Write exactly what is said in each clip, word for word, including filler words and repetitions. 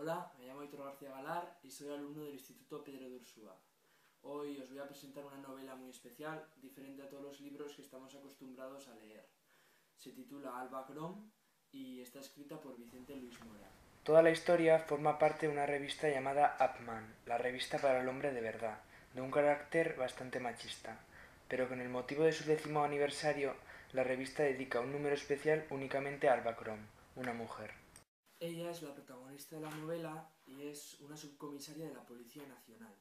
Hola, me llamo Héctor García Galar y soy alumno del Instituto Pedro de Ursúa. Hoy os voy a presentar una novela muy especial, diferente a todos los libros que estamos acostumbrados a leer. Se titula Alba Crom y está escrita por Vicente Luis Mora. Toda la historia forma parte de una revista llamada Upman, la revista para el hombre de verdad, de un carácter bastante machista, pero con el motivo de su décimo aniversario, la revista dedica un número especial únicamente a Alba Crom, una mujer. Ella es la protagonista de la novela y es una subcomisaria de la Policía Nacional.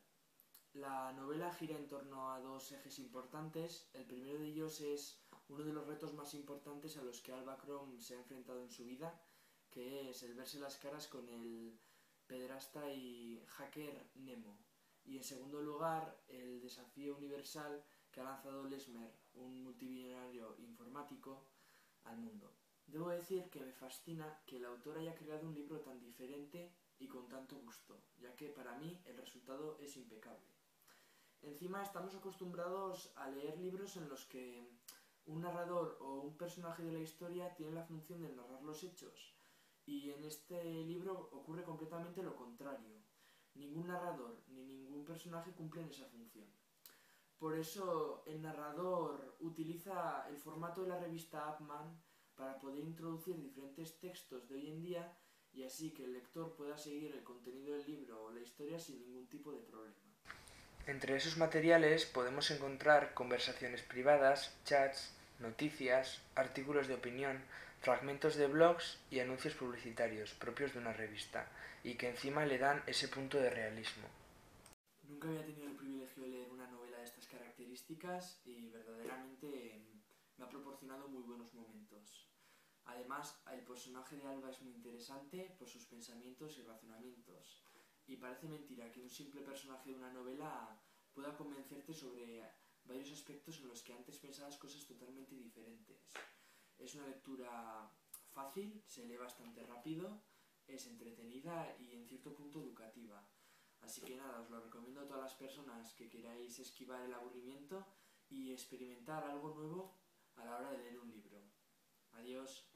La novela gira en torno a dos ejes importantes. El primero de ellos es uno de los retos más importantes a los que Alba Crom se ha enfrentado en su vida, que es el verse las caras con el pederasta y hacker Nemo. Y en segundo lugar, el desafío universal que ha lanzado Lesmer, un multimillonario informático, al mundo. Debo decir que me fascina que el autor haya creado un libro tan diferente y con tanto gusto, ya que para mí el resultado es impecable. Encima estamos acostumbrados a leer libros en los que un narrador o un personaje de la historia tiene la función de narrar los hechos, y en este libro ocurre completamente lo contrario. Ningún narrador ni ningún personaje cumplen esa función. Por eso el narrador utiliza el formato de la revista Upman para poder introducir diferentes textos de hoy en día y así que el lector pueda seguir el contenido del libro o la historia sin ningún tipo de problema. Entre esos materiales podemos encontrar conversaciones privadas, chats, noticias, artículos de opinión, fragmentos de blogs y anuncios publicitarios propios de una revista, y que encima le dan ese punto de realismo. Nunca había tenido el privilegio de leer una novela de estas características y verdaderamente me ha proporcionado muy buenos momentos. Además, el personaje de Alba es muy interesante por sus pensamientos y razonamientos. Y parece mentira que un simple personaje de una novela pueda convencerte sobre varios aspectos en los que antes pensabas cosas totalmente diferentes. Es una lectura fácil, se lee bastante rápido, es entretenida y en cierto punto educativa. Así que nada, os lo recomiendo a todas las personas que queráis esquivar el aburrimiento y experimentar algo nuevo a la hora de leer un libro. Adiós.